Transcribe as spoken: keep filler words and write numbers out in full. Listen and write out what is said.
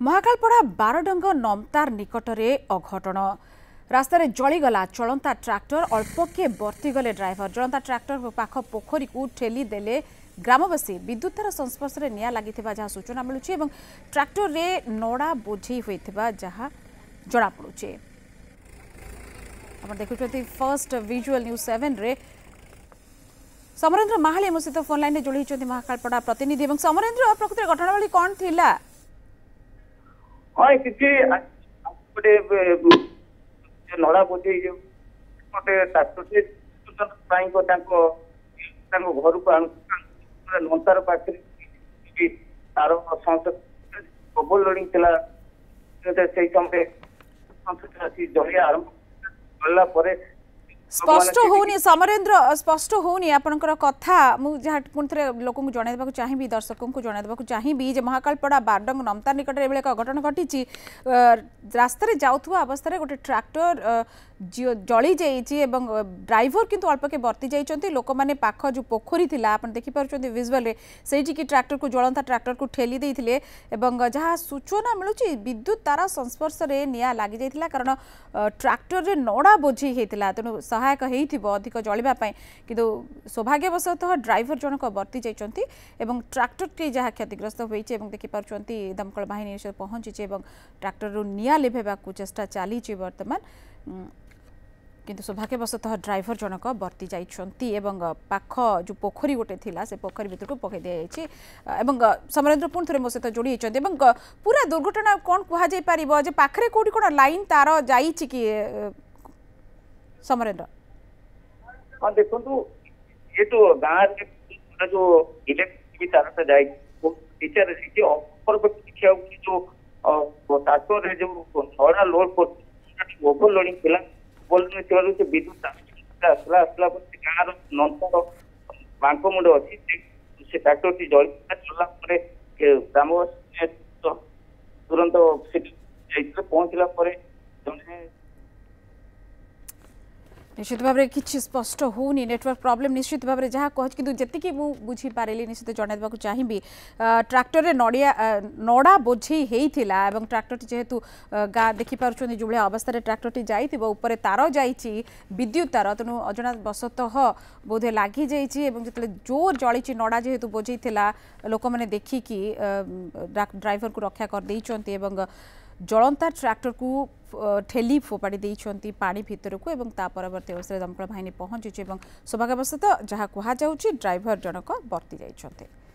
महाकालपड़ा बारडंग नमतार निकटरे अघटन रास्तार जलीगला चलंता ट्रैक्टर अल्पके बर्तीगले ड्राइवर जलंता ट्रैक्टर पाख पोखरी को ठेली देले ग्रामवासी विद्युत तार संस्पर्श में निया लगी जहाँ सूचना मिलूँ ट्रैक्टर रे नड़ा बोझे होता जहाँ जना पड़ुचे। आप देखुं फर्स्ट विजुअल न्यूज सेवेन रे समरेन्द्र महाली मो सहित फोन लाइन जोड़ी महाकालपड़ा प्रतिनिधि और समरेन्द्र प्रकृति घटनावली कौन थिला? हाँ किसी गोटे नड़ा बोझे गोटे ट्राक्टर घर को नंतार पाखे तार ओभर लोडिंग से समय जलिया आरंभ कला स्पष्ट होनी समरेन्द्र स्पष्ट होनी आपनकर कथा मु जहाँ पुणी थे लोक जनइबा चाहिए दर्शकों को जनइबा चाहिए जे महाकालपड़ा बारडंग नमतार निकट एभली एक घटना घटी रास्तार जाऊथुवा अवस्था गोटे ट्रैक्टर जली जाइए ड्राइवर किंतु अल्पके बर्ती जाइए लोक मैंने पाख जो पोखरी थिला आपन देखि पारुछन्ति विजुअल रे सेठी की ट्रैक्टर को जलंता ट्रैक्टर को ठेली देइथिले एवं जहाँ सूचना मिलुची विद्युत तार संस्पर्श रे निया लागि जाइथिला कारण ट्रैक्टर रे नड़ा बोझी हेतिला तेणु सहायक हेइथिबो अधिक जलिबा पई किंतु सौभाग्यवशतः ड्राइवर जनक बर्ती जाइछन्ति एवं ट्रैक्टर टी जहाँ क्षतिग्रस्त होइछे एवं देखि पारुछन्ति दमकल बाहिनी से पहुंचीचे एवं ट्रैक्टर रो निया लेभेबाकू चेष्टा चलीछि वर्तमान किंतु सौभाग्यवशतः ड्राइवर जनक बर्ती जाइछन्ति एवं पाख जो पोखरी गोटे थिला से पोखरी भितर को पकई दिया जाइछि एवं समरेन्द्र पुणी थे मो सहित जोड़ी होइछन्ति एवं पूरा दुर्घटना कोन कुहा जाय परिबो जे पाखरे कोठी कोन लाइन तार जाइछि कि समरेन्द्र? हाँ देखो ये तो गाँव जो इलेक्ट्रिक तार से जाए टीचर ऊपर देखा जो ट्राक्टर रे जो नड़ा लोड कर ओभर लोडिंग थिला ओभर से विद्युत आसला आसला गाँव नंतर बांक मुंड अच्छी से ट्राक्टर टी जल चलला ग्रामवासी तुरंत पहुंचला निश्चित भाव में किसी स्पष्ट होनी नेटवर्क प्रॉब्लम निश्चित भाव में जहाँ कह कि जी बुझी पारे निश्चित जनइबा चाहिए ट्रैक्टर रे नड़िया नड़ा बोझे होता और ट्रैक्टर जेहेतु गाँ देखिपुर जो अवस्था ट्रैक्टर टी जाइए ऊपर तार जाइए विद्युत तार तेणु अजना वशतः बोधे लगी जाइए जो जोर जली नड़ा जेहेतु बोझे लोक मैंने देखिकी ड्राइवर को रक्षा कर जलंता ट्रैक्टर को ठेली फोपाड़ी देइछन्ति पानी भितर को एवं ता परवर्ती अवस्था दमकल बाहिनी पहुंची सौभाग्यवशतः जहाँ कहुच्छी ड्राइवर जनक बर्ती जाइछन्ति।